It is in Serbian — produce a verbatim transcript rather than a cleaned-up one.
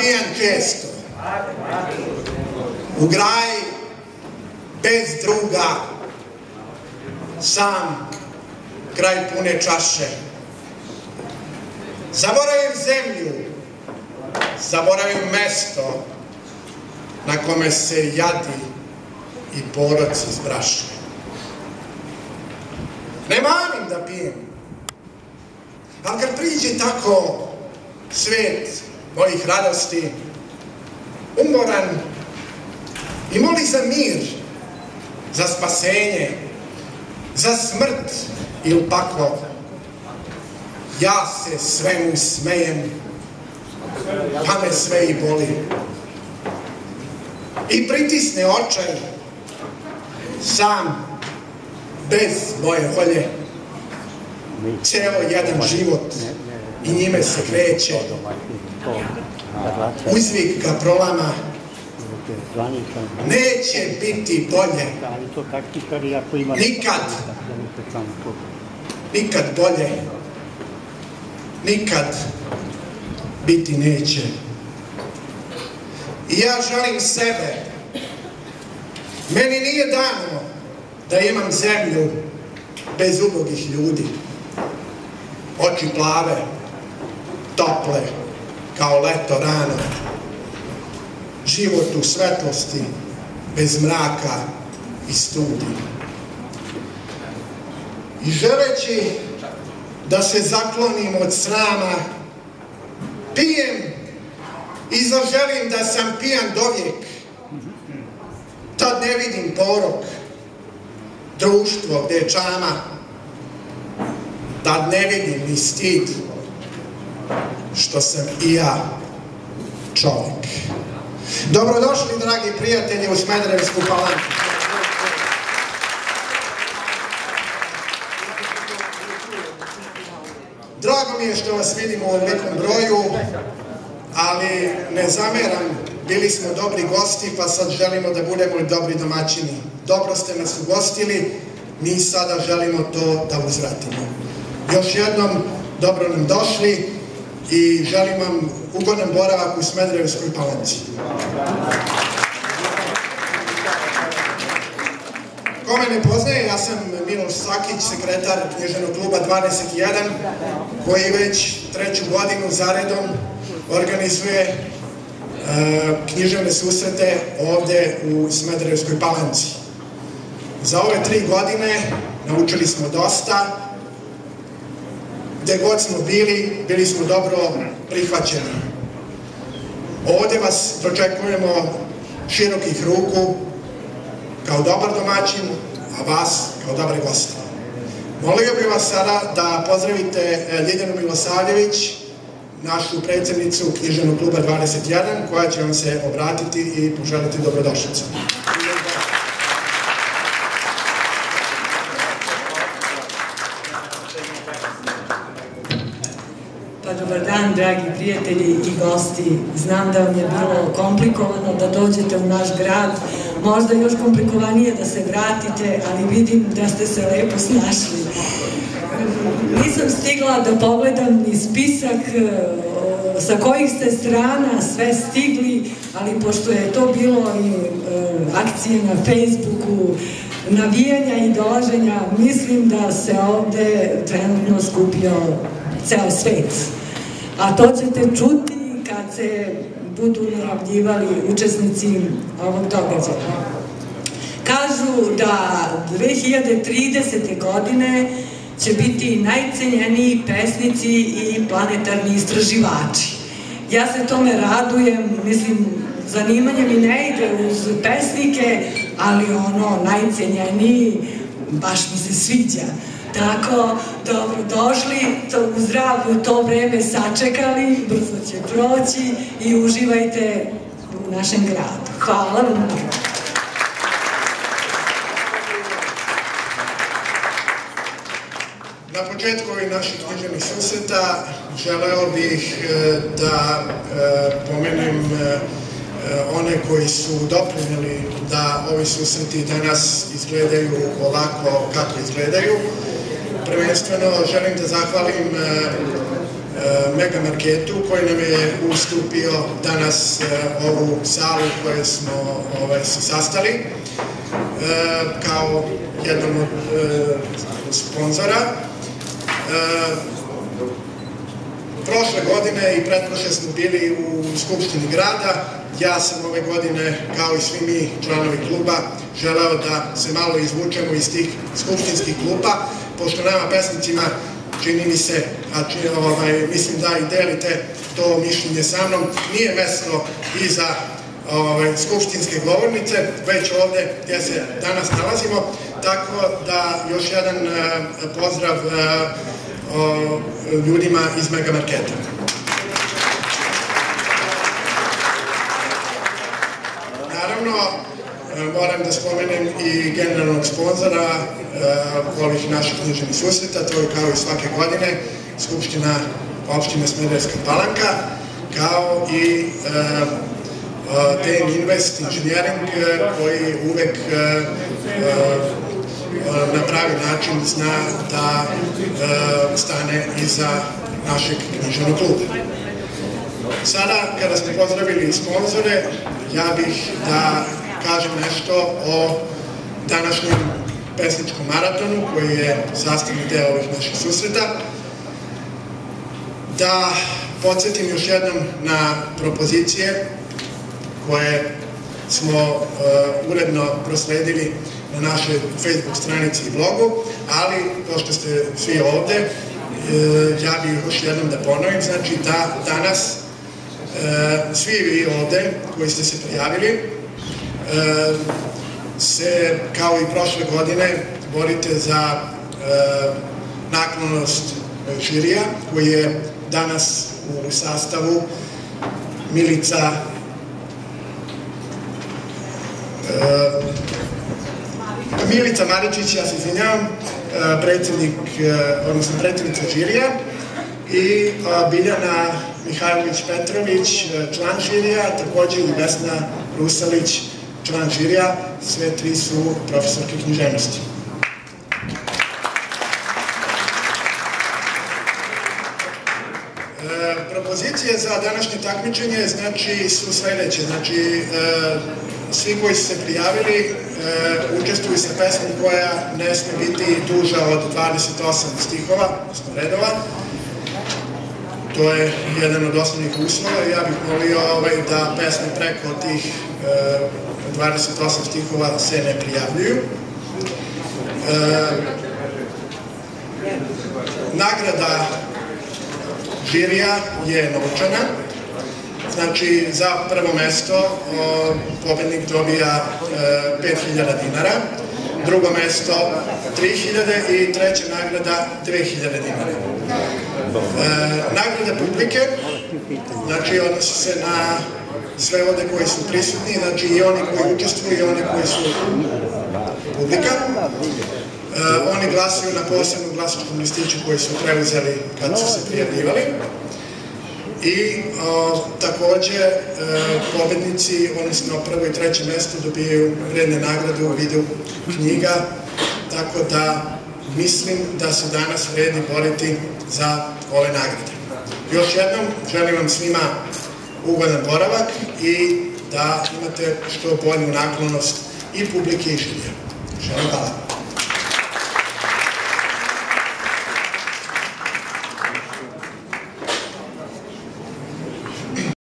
pijan često, u graji, bez druga, sam, kraj pune čaše. Zaboravim zemlju, zaboravim mesto na kome se jadi i poroci zbraše. Ne manim da pijem, ali kad priđe tako svet mojih radosti, umoran i moli za mir, za spasenje, za smrt ili paklo, ja se svemu smejem, pa me sve i boli. I pritisne očaj, sam, bez moje volje, ceo jedan život i njime se kreće. Uzvik ga prolama, neće biti bolje. Nikad, nikad bolje, nikad biti neće. I ja želim sebe, meni nije dano da imam zemlju bez ubogih ljudi, oči plave, tople, kao leto rano, život u svetlosti, bez mraka i studi. I želeći da se zaklonim od srama, pijem i zaželim da sam pijan dovijek. Tad ne vidim porok, društvo gde je čama, tad ne vidim ni stid, što sam i ja čovjek. Dobrodošli, dragi prijatelji, u Smederevsku Palanku. Drago mi je što vas vidim u ovolikom broju, ali ne zameram, bili smo dobri gosti, pa sad želimo da budemo i dobri domaćini. Dobro ste nas ugostili, mi sada želimo to da uzvratimo. Još jednom, dobro nam došli i želim vam ugodan boravak u Smederevskoj Palanci. Ko me ne poznaje, ja sam Miloš Sakić, sekretar književnog kluba dvadeset jedan, koji već treću godinu zaredom organizuje književne susrete ovde u Smederevskoj Palanci. Za ove tri godine naučili smo dosta, gde god smo bili, bili smo dobro prihvaćeni. Ovde vas dočekujemo širokih ruku, kao dobar domaćin, a vas kao dobre goste. Molio bih vas sada da pozdravite Ljiljanu Milosavljević, našu predsjednicu književnog kluba dvadeset jedan, koja će vam se obratiti i poželiti dobrodošlicu. Pa dobar dan, dragi prijatelji i gosti. Znam da vam je bilo komplikovano da dođete u naš grad, možda još komplikovanije da se vratite, ali vidim da ste se lepo snašli. Nisam stigla da pogledam ni spisak sa kojih ste strana sve stigli, ali pošto je to bilo i akcije na Facebooku, navijanja i dolaženja, mislim da se ovde trenutno skupio ceo svet. A to ćete čuti kad se budu najavljivali učesnici ovog događaja. Kažu da dve hiljade tridesete. godine će biti najcenjeniji pesnici i planetarni istraživači. Ja se tome radujem, mislim, zanimanje mi ne ide uz pesnike, ali ono najcenjeniji baš mi se sviđa. Tako, dobrodošli, u zdravlju to vreme sačekali, brzo će proći i uživajte u našem gradu. Hvala vam. Na početku ovih naših književnih susreta želeo bih da pomenem one koji su doprineli da ovi susreti danas izgledaju ovako kako izgledaju. Prvenstveno želim da zahvalim Mega Marketu koji nam je ustupio danas ovu salu u kojoj smo se sastali kao jednom od sponzora. Prošle godine i pretprošle smo bili u Skupštini grada. Ja sam ove godine, kao i svi mi članovi kluba, želeo da se malo izvučemo iz tih skupštinskih klupa, pošto nama pesnicima, čini mi se, a mislim da i delite to mišljenje sa mnom, nije mesto iza skupštinske govornice, već ovde gdje se danas nalazimo, tako da još jedan pozdrav ljudima iz Mega Marketa. Naravno, moram da spomenem i generalnog sponzora ovih naših književnih susreta, to je kao i svake godine Skupština opštine Smederevska Palanka, kao i D N Invest Engineering koji uvek na pravi način zna da stane iza našeg književnog kluba. Sada, kada smo pozdravili sponzore, ja bih da kažem nešto o današnjem pesničkom maratonu koji je sastavni deo ovih naših susreta. Da podsjetim još jednom na propozicije koje smo uredno prosledili na našoj Facebook stranici i blogu, ali pošto ste svi ovde, ja bih još jednom da ponovim, znači da danas svi vi ovde koji ste se prijavili se, kao i prošle godine, borite za naklonost žirija koji je danas u sastavu Milica Milica Maričić, ja se izvinjavam, predsjednik, odnosno predsjednica žirija, i Biljana Mihajlović-Petrović, član žirija, također i Vesna Rusalić, član žirija, sve tri su profesorke književnosti. Propozicije za današnje takmičenje znači su sledeće, znači svi koji su se prijavili učestvuju sa pesmom koja ne sme biti duža od dvadeset osam stihova, odnosno redova. To je jedan od osnovnih uslova i ja bih molio da pesme preko tih dvadeset osam stihova se ne prijavljuju. Nagrada žirija je novčana. Znači, za prvo mesto pobednik dobija pet hiljada dinara, drugo mesto tri hiljade i treća nagrada dve hiljade dinara. Nagrada publike, znači odnosi se na sve ovde koji su prisutni, znači i oni koji učestvuju i oni koji su publika. Oni glasuju na posebnom glasačkom listiću koji su preuzeli kad su se prijavljivali. I takođe pobednici, odnosno prvo i treće mesto, dobijaju vredne nagrade u vidu knjiga, tako da mislim da se danas vredi boriti za ove nagrade. Još jednom želim vam svima ugodan boravak i da imate što bolju naklonost i publike i žirija. Želim hvala.